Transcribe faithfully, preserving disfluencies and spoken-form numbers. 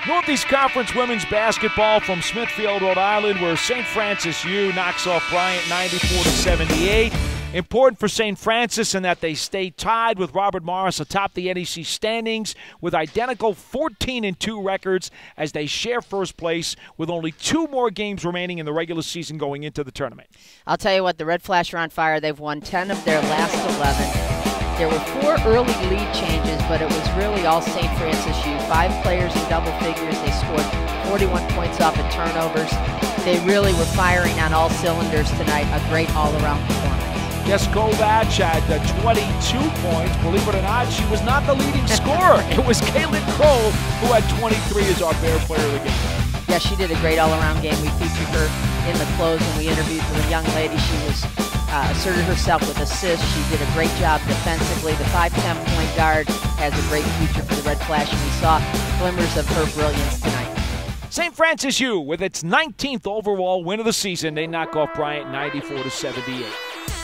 Northeast Conference women's basketball from Smithfield, Rhode Island, where Saint Francis U knocks off Bryant ninety-four to seventy-eight. Important for Saint Francis in that they stay tied with Robert Morris atop the N E C standings with identical fourteen and two records as they share first place with only two more games remaining in the regular season going into the tournament. I'll tell you what, the Red Flash are on fire. They've won ten of their last eleven. There were four early lead changes, but it was really all Saint Francis U. Five players in double figures. They scored forty-one points off of turnovers. They really were firing on all cylinders tonight. A great all-around performance. Jessica Kovatch had uh, twenty-two points. Believe it or not, she was not the leading scorer. It was Caitlyn Kroll who had twenty-three as our bear player of the game. Yeah, she did a great all-around game. We featured her in the close when we interviewed with a young lady. She was uh, asserted herself with assists. She did a great job defensively. The five ten point guard has a great future for the Red Flash, and we saw glimmers of her brilliance tonight. Saint Francis U, with its nineteenth overall win of the season, they knock off Bryant ninety-four to seventy-eight.